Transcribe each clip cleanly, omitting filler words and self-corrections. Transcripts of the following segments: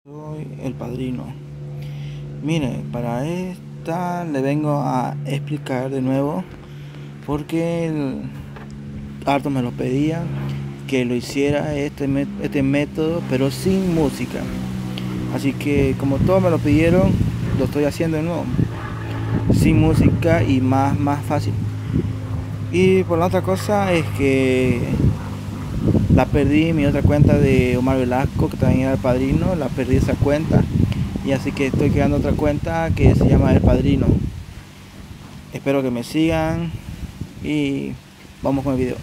Soy el padrino. Mire, para esta le vengo a explicar de nuevo porque el harto me lo pedía que lo hiciera este método, pero sin música. Así que como todos me lo pidieron, lo estoy haciendo de nuevo, sin música y más fácil. Y por la otra cosa es que la perdí mi otra cuenta de Omar Velasco, que también era el padrino, la perdí esa cuenta. Y así que estoy creando otra cuenta que se llama El Padrino. Espero que me sigan y vamos con el video.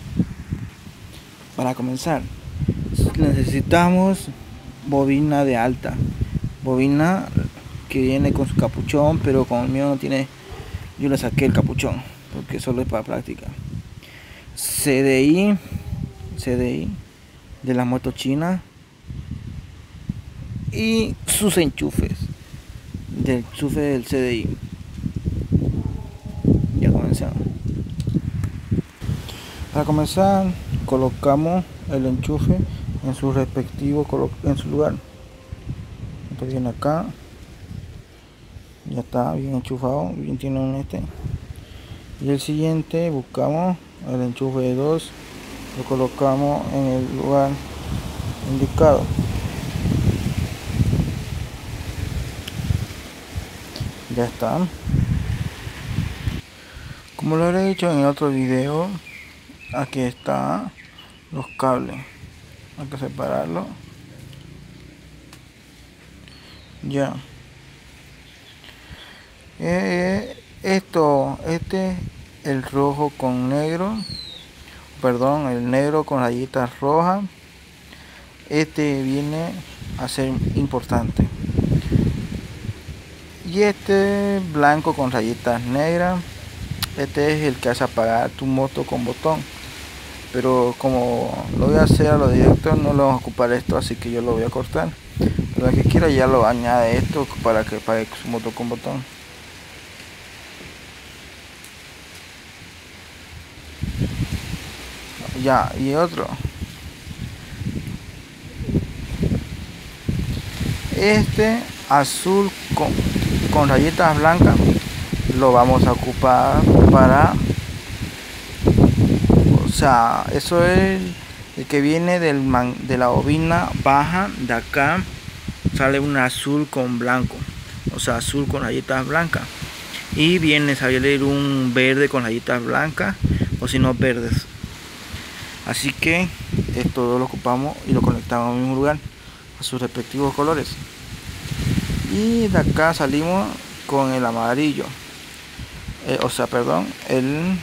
Para comenzar, necesitamos bobina de alta. Bobina que viene con su capuchón, pero como el mío no tiene, yo le saqué el capuchón porque solo es para práctica. CDI de la moto china y sus enchufes del enchufe del CDI. Ya comenzamos. Para comenzar, colocamos el enchufe en su respectivo lugar. Esto viene acá, ya está bien enchufado, bien tiene un y el siguiente buscamos el enchufe de 2, lo colocamos en el lugar indicado. Ya está. Como lo he dicho en el otro video, aquí están los cables, hay que separarlo. Ya. El rojo con negro, perdón, el negro con rayitas rojas. Este viene a ser importante. Y este blanco con rayitas negras, este es el que hace apagar tu moto con botón. Pero como lo voy a hacer a lo directo, no lo vamos a ocupar esto, así que yo lo voy a cortar. Pero el que quiera ya lo añade esto para que apague su moto con botón. Ya, y otro. Este azul con rayitas blancas lo vamos a ocupar para, o sea, eso es el que viene de la bobina baja. De acá sale un azul con blanco, o sea, azul con rayitas blancas, y viene a salir un verde con rayitas blancas, o si no verdes. Así que esto lo ocupamos y lo conectamos al mismo lugar, a sus respectivos colores. Y de acá salimos con el amarillo, el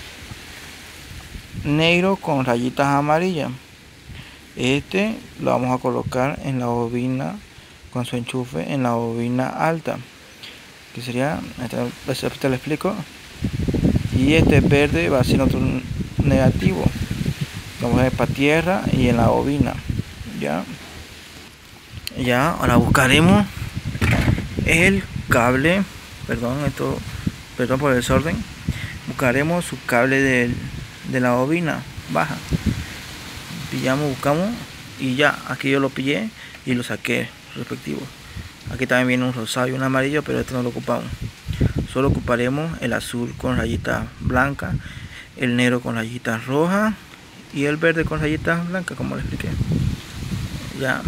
negro con rayitas amarillas. Este lo vamos a colocar en la bobina con su enchufe en la bobina alta, que sería, te lo explico. Y este verde va a ser otro negativo, vamos a ver para tierra y en la bobina. Ya ahora buscaremos el cable, perdón por el desorden. Buscaremos su cable de la bobina baja. Buscamos y ya, aquí yo lo pillé y lo saqué respectivo. Aquí también viene un rosado y un amarillo, pero este no lo ocupamos. Solo ocuparemos el azul con rayitas blancas, el negro con rayitas rojas y el verde con rayitas blancas, como le expliqué. Ya.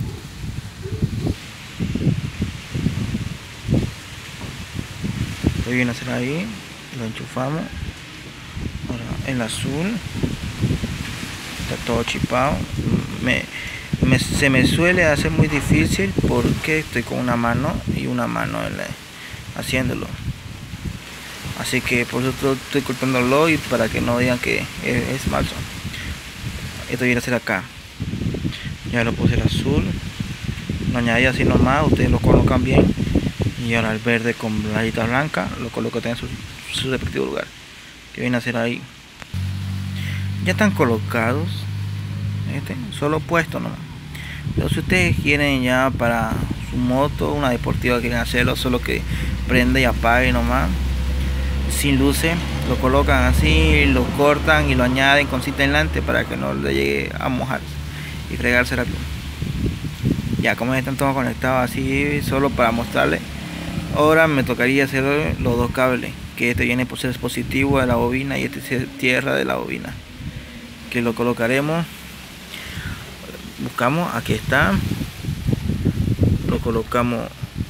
Lo viene a hacer ahí, lo enchufamos. Ahora el azul está todo chipado. Se me suele hacer muy difícil porque estoy con una mano y una mano haciéndolo, así que por eso estoy cortándolo y para que no digan que es falso. Esto viene a ser acá. Ya lo puse el azul, lo añadí así nomás, ustedes lo colocan bien. Y ahora el verde con rayitas blancas lo coloco en su respectivo lugar, que viene a ser ahí. Ya están colocados, solo puesto nomás. Pero si ustedes quieren ya para su moto, una deportiva, quieren hacerlo, solo que prende y apague nomás, sin luces, lo colocan así, lo cortan y lo añaden con cinta aislante para que no le llegue a mojar y fregarse la luz. Ya como están todos conectados así, solo para mostrarles. Ahora me tocaría hacer los dos cables, que este viene por ser positivo de la bobina y este es tierra de la bobina, que lo colocaremos. Buscamos, aquí está, lo colocamos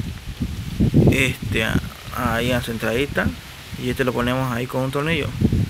ahí en centradita y este lo ponemos ahí con un tornillo.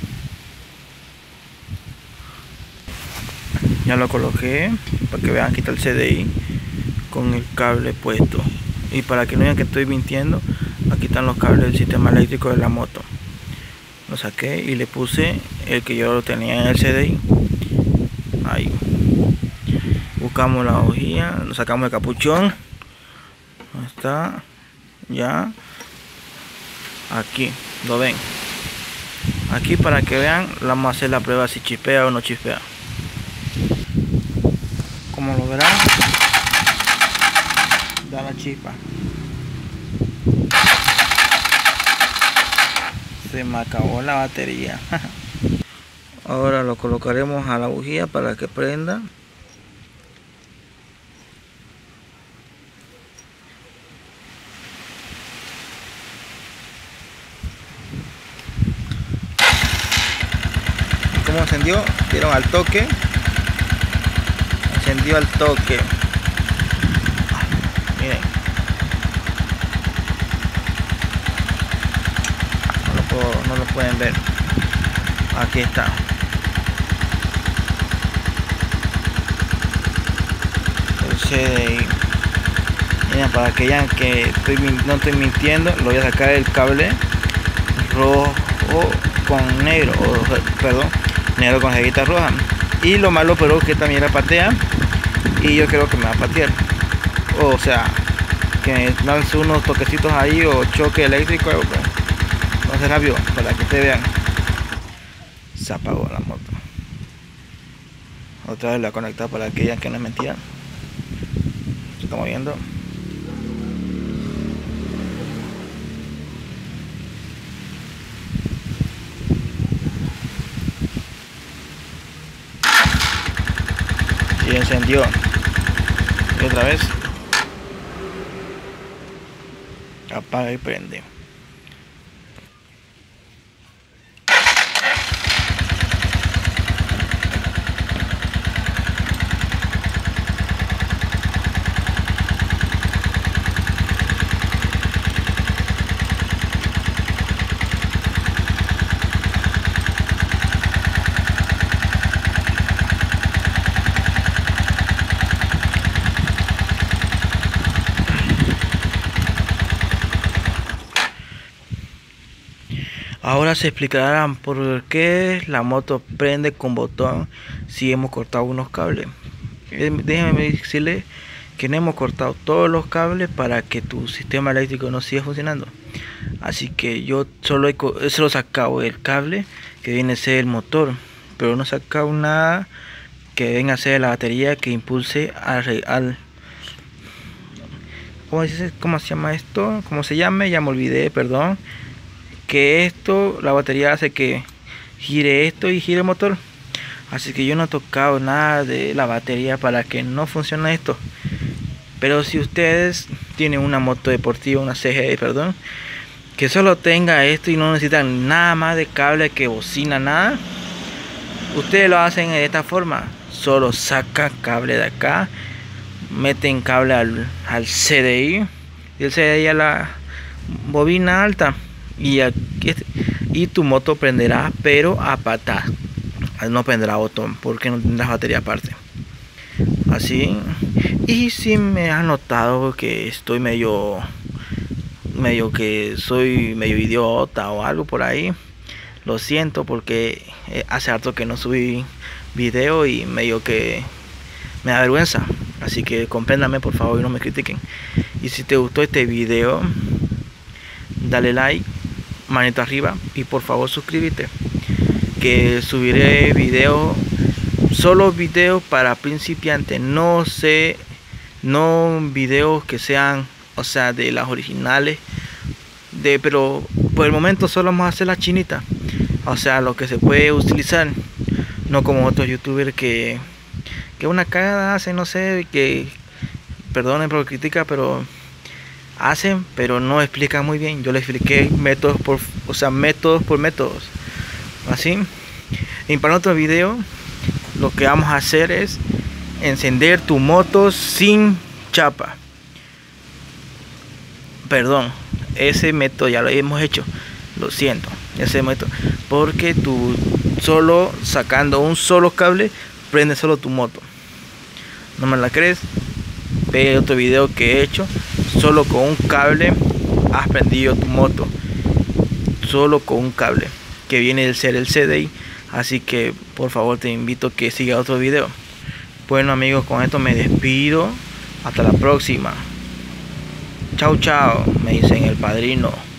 Ya lo coloqué para que vean, aquí está el CDI con el cable puesto, y para que no vean que estoy mintiendo, aquí están los cables del sistema eléctrico de la moto. Lo saqué y le puse el que yo lo tenía en el CDI. Ahí buscamos la hojilla, lo sacamos el capuchón. Ahí está, ya aquí lo ven. Aquí para que vean, vamos a hacer la prueba si chispea o no chispea. Como lo verán, da la chispa. Se me acabó la batería. Ahora lo colocaremos a la bujía para que prenda. ¿Cómo encendió? Vieron al toque. Encendió al toque. Miren. No lo pueden ver. Aquí está. El CDI. Miren, para que vean que no estoy mintiendo, lo voy a sacar el cable rojo con negro, perdón, negro con rayita roja. Y lo malo pero que también la patea, y yo creo que me va a patear, o sea que me lance unos toquecitos ahí o choque eléctrico, entonces rápido para que ustedes vean. Se apagó la moto. Otra vez la he conectado para que vean que no es mentira. Se está moviendo. Y encendió. Y otra vez apaga y prende. Ahora se explicarán por qué la moto prende con botón si hemos cortado unos cables. Déjenme decirles que no hemos cortado todos los cables para que tu sistema eléctrico no siga funcionando. Así que yo solo he sacado el cable que viene a ser el motor, pero no he sacado nada que venga a ser la batería que impulse al ¿cómo se llama esto? ¿Cómo se llama? Ya me olvidé, perdón. Que esto, la batería hace que gire esto y gire el motor. Así que yo no he tocado nada de la batería para que no funcione esto. Pero si ustedes tienen una moto deportiva, una CGI, perdón, que solo tenga esto y no necesitan nada más de cable, que bocina, nada, ustedes lo hacen de esta forma. Solo sacan cable de acá, meten cable al CDI y el CDI a la bobina alta. Y tu moto prenderá, pero a patas, no prenderá botón porque no tendrás batería aparte. Así. Y si me has notado que estoy medio que soy medio idiota o algo por ahí, lo siento, porque hace harto que no subí video y medio que me da vergüenza. Así que compréndanme por favor y no me critiquen. Y si te gustó este video, dale like, manito arriba, y por favor suscríbete, que subiré videos, solo videos para principiantes, no videos que sean, o sea, de las originales, pero por el momento solo vamos a hacer la chinita, o sea, lo que se puede utilizar, no como otros youtubers que una cagada hacen, no sé, que perdonen por crítica, pero hacen, pero no explican muy bien. Yo les expliqué métodos por métodos. Así, y para otro video, lo que vamos a hacer es encender tu moto sin chapa. Perdón, ese método ya lo hemos hecho. Lo siento, ese método, porque tú solo sacando un solo cable prende solo tu moto. ¿No me la crees? Ve otro video que he hecho. Solo con un cable has prendido tu moto. Solo con un cable que viene del ser el CDI. Así que por favor te invito a que siga otro video. Bueno amigos, con esto me despido. Hasta la próxima. Chao chao, me dicen el padrino.